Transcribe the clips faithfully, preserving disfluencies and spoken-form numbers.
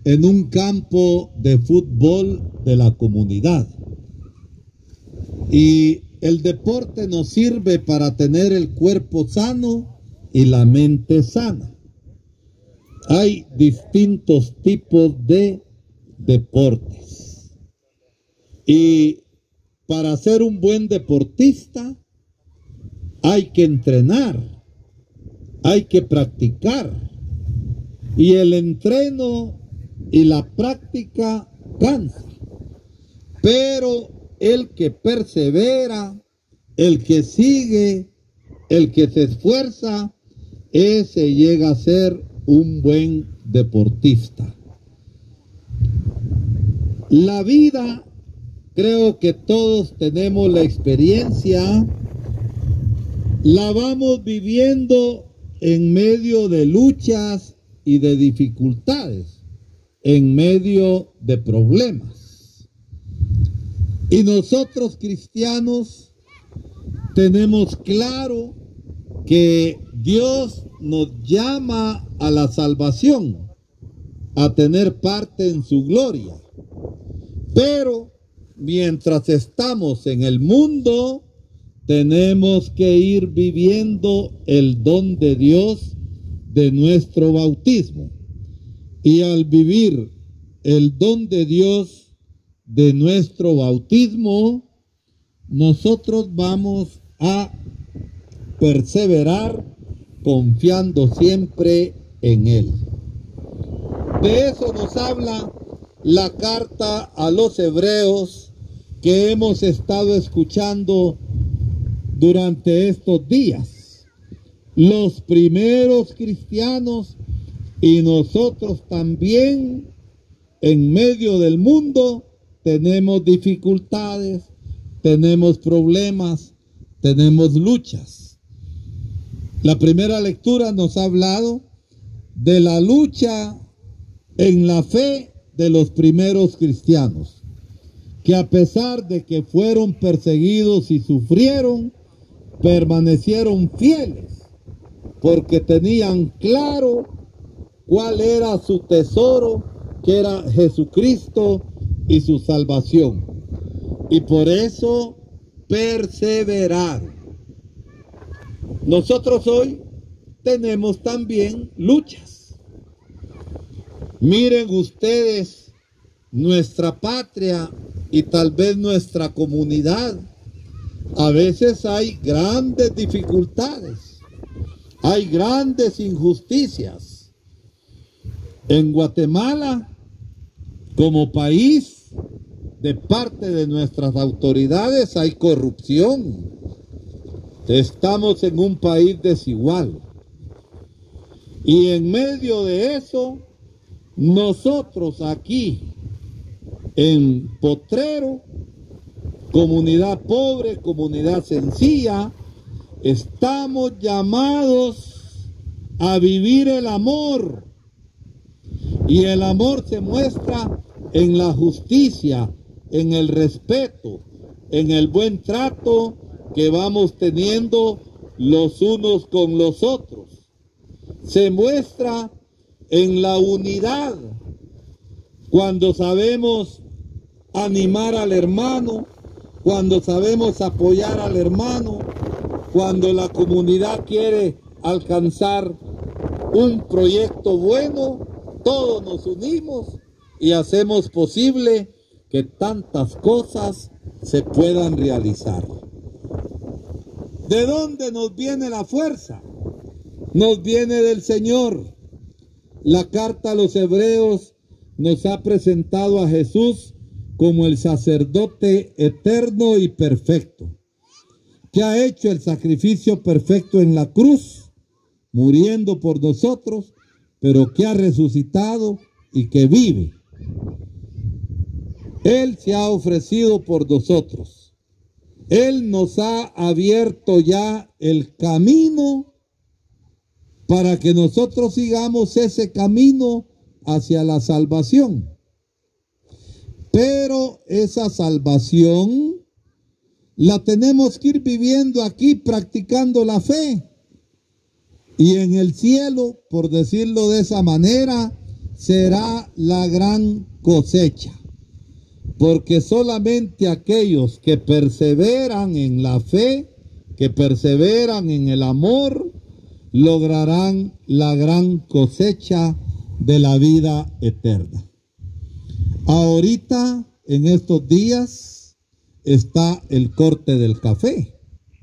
en un campo de fútbol de la comunidad. Y el deporte nos sirve para tener el cuerpo sano y la mente sana. Hay distintos tipos de deportes. Y para ser un buen deportista hay que entrenar, hay que practicar. Y el entreno y la práctica cansa. Pero el que persevera, el que sigue, el que se esfuerza, ese llega a ser un buen deportista. La vida, creo que todos tenemos la experiencia, la vamos viviendo en medio de luchas y de dificultades, en medio de problemas. Y nosotros cristianos tenemos claro que Dios nos llama a la salvación, a tener parte en su gloria. Pero mientras estamos en el mundo, tenemos que ir viviendo el don de Dios de nuestro bautismo. Y al vivir el don de Dios de nuestro bautismo, nosotros vamos a perseverar confiando siempre en Él. De eso nos habla la carta a los hebreos que hemos estado escuchando durante estos días. Los primeros cristianos y nosotros también en medio del mundo tenemos dificultades, tenemos problemas, tenemos luchas. La primera lectura nos ha hablado de la lucha en la fe de los primeros cristianos, que a pesar de que fueron perseguidos y sufrieron, permanecieron fieles, porque tenían claro cuál era su tesoro, que era Jesucristo y su salvación. Y por eso perseveraron. Nosotros hoy tenemos también luchas. Miren ustedes nuestra patria y tal vez nuestra comunidad. A veces hay grandes dificultades, hay grandes injusticias. En Guatemala, como país, de parte de nuestras autoridades hay corrupción. Estamos en un país desigual. Y en medio de eso, nosotros aquí, en Potrero, comunidad pobre, comunidad sencilla, estamos llamados a vivir el amor. Y el amor se muestra en la justicia, en el respeto, en el buen trato que vamos teniendo los unos con los otros. Se muestra en la unidad, cuando sabemos animar al hermano, cuando sabemos apoyar al hermano, cuando la comunidad quiere alcanzar un proyecto bueno, todos nos unimos y hacemos posible que tantas cosas se puedan realizar. ¿De dónde nos viene la fuerza? Nos viene del Señor. La carta a los hebreos nos ha presentado a Jesús como el sacerdote eterno y perfecto, que ha hecho el sacrificio perfecto en la cruz, muriendo por nosotros, pero que ha resucitado y que vive. Él se ha ofrecido por nosotros. Él nos ha abierto ya el camino para que nosotros sigamos ese camino hacia la salvación. Pero esa salvación la tenemos que ir viviendo aquí, practicando la fe. Y en el cielo, por decirlo de esa manera, será la gran cosecha, porque solamente aquellos que perseveran en la fe, que perseveran en el amor, lograrán la gran cosecha de la vida eterna. Ahorita, en estos días, está el corte del café.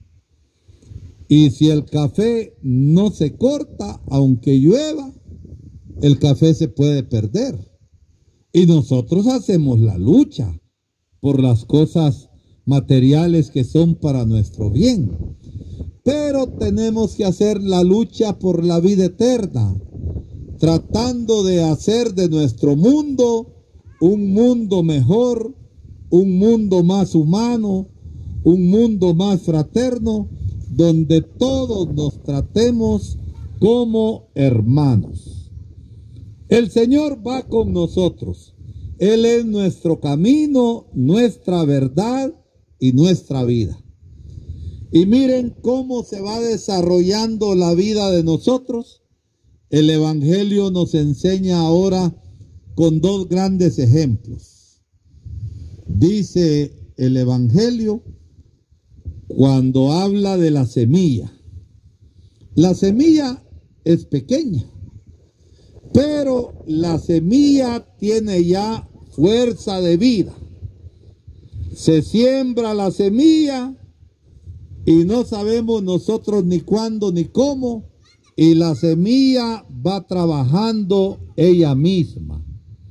Y si el café no se corta, aunque llueva, el café se puede perder. Y nosotros hacemos la lucha por las cosas materiales que son para nuestro bien. Pero tenemos que hacer la lucha por la vida eterna, tratando de hacer de nuestro mundo un mundo mejor, un mundo más humano, un mundo más fraterno, donde todos nos tratemos como hermanos. El Señor va con nosotros. Él es nuestro camino, nuestra verdad y nuestra vida. Y miren cómo se va desarrollando la vida de nosotros. El Evangelio nos enseña ahora con dos grandes ejemplos. Dice el Evangelio cuando habla de la semilla. La semilla es pequeña, pero la semilla tiene ya fuerza de vida. Se siembra la semilla y no sabemos nosotros ni cuándo ni cómo, y la semilla va trabajando ella misma.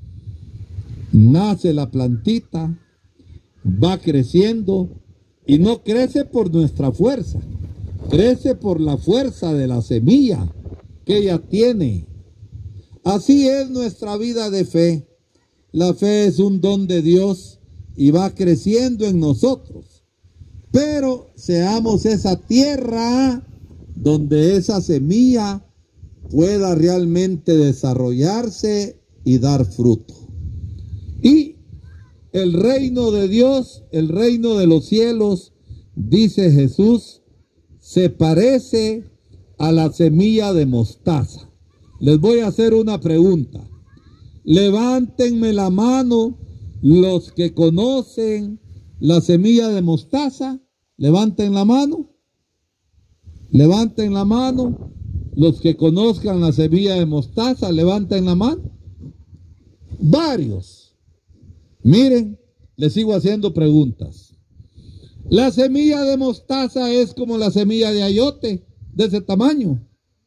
Nace la plantita, va creciendo, y no crece por nuestra fuerza, crece por la fuerza de la semilla que ella tiene. Así es nuestra vida de fe. La fe es un don de Dios y va creciendo en nosotros. Pero seamos esa tierra donde esa semilla pueda realmente desarrollarse y dar fruto. Y el reino de Dios, el reino de los cielos, dice Jesús, se parece a la semilla de mostaza. Les voy a hacer una pregunta. Levántenme la mano los que conocen la semilla de mostaza. Levanten la mano. Levanten la mano. Los que conozcan la semilla de mostaza, levanten la mano. Varios. Miren, les sigo haciendo preguntas. La semilla de mostaza es como la semilla de ayote, de ese tamaño.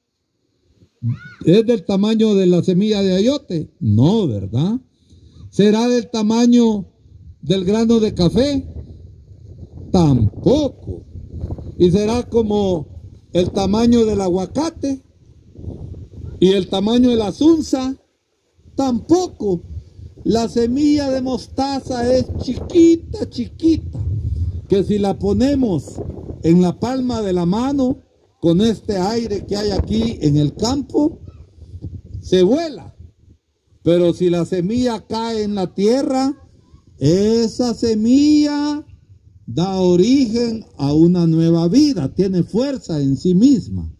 ¿Es del tamaño de la semilla de ayote? No, ¿verdad? ¿Será del tamaño del grano de café? Tampoco. ¿Y será como el tamaño del aguacate? ¿Y el tamaño de la zunza? Tampoco. La semilla de mostaza es chiquita, chiquita, que si la ponemos en la palma de la mano, con este aire que hay aquí en el campo, se vuela. Pero si la semilla cae en la tierra, esa semilla da origen a una nueva vida, tiene fuerza en sí misma.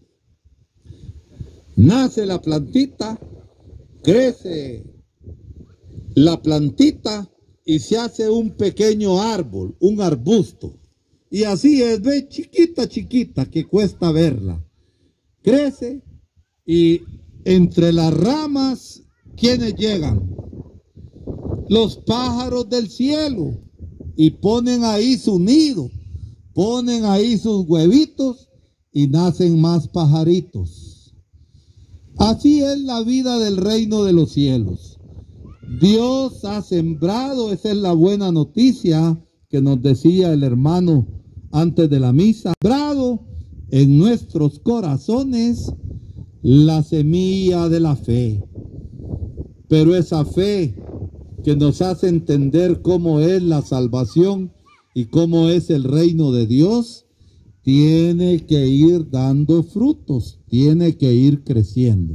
Nace la plantita, crece la plantita y se hace un pequeño árbol, un arbusto. Y así es, ve, chiquita, chiquita, que cuesta verla. Crece y entre las ramas, ¿quiénes llegan? Los pájaros del cielo. Y ponen ahí su nido, ponen ahí sus huevitos y nacen más pajaritos. Así es la vida del reino de los cielos. Dios ha sembrado, esa es la buena noticia que nos decía el hermano antes de la misa, sembrado en nuestros corazones la semilla de la fe. Pero esa fe que nos hace entender cómo es la salvación y cómo es el reino de Dios, tiene que ir dando frutos, tiene que ir creciendo.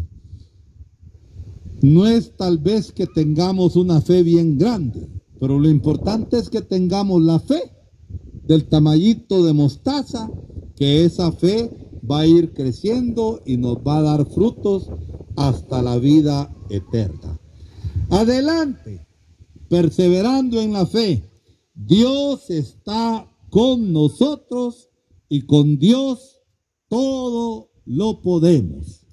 No es tal vez que tengamos una fe bien grande, pero lo importante es que tengamos la fe del tamañito de mostaza, que esa fe va a ir creciendo y nos va a dar frutos hasta la vida eterna. Adelante, perseverando en la fe. Dios está con nosotros y con Dios todo lo podemos.